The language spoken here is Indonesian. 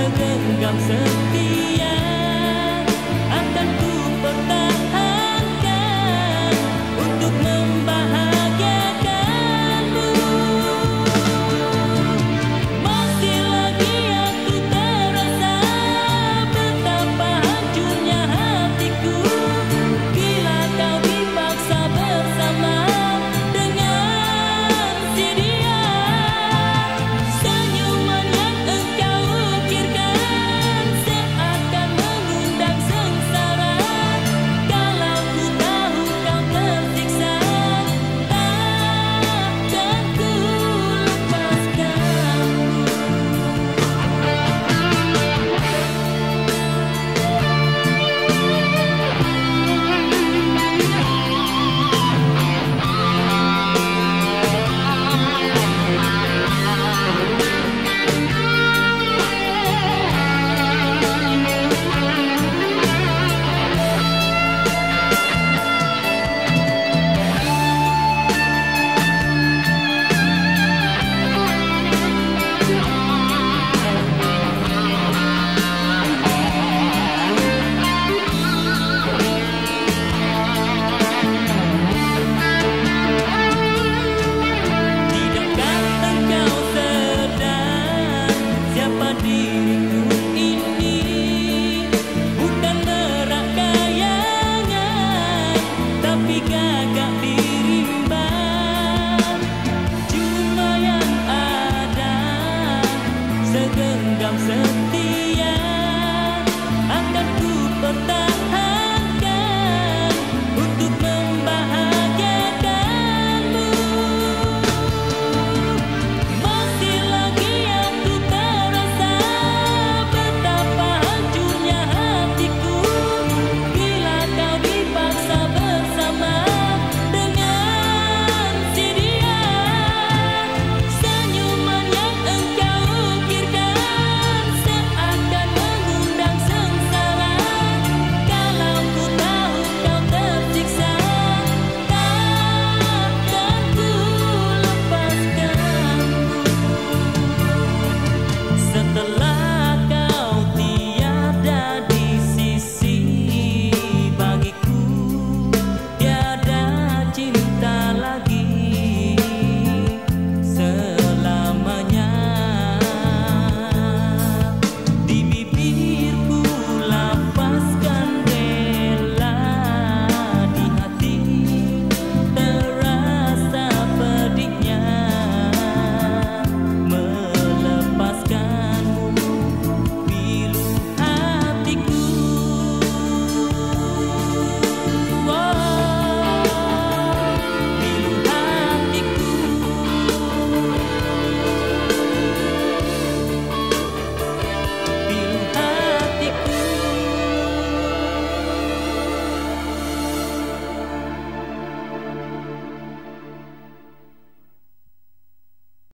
segenggam setia akan ku pertahankan untuk membahagiakanmu. Masih lagi aku terasa betapa hancurnya hatiku bila kau dipaksa bersama dengan si dia. Senyuman yang engkau ukirkan seakan mengundang sengsara. Kalau ku tahu kau tersiksa, takkan ku lepaskanmu. Tidakkah engkau sedar siapa diriku ini? Bukan merak kayangan, tapi gagak dirimba. Cuma yang ada segenggam setia akan ku pertahankan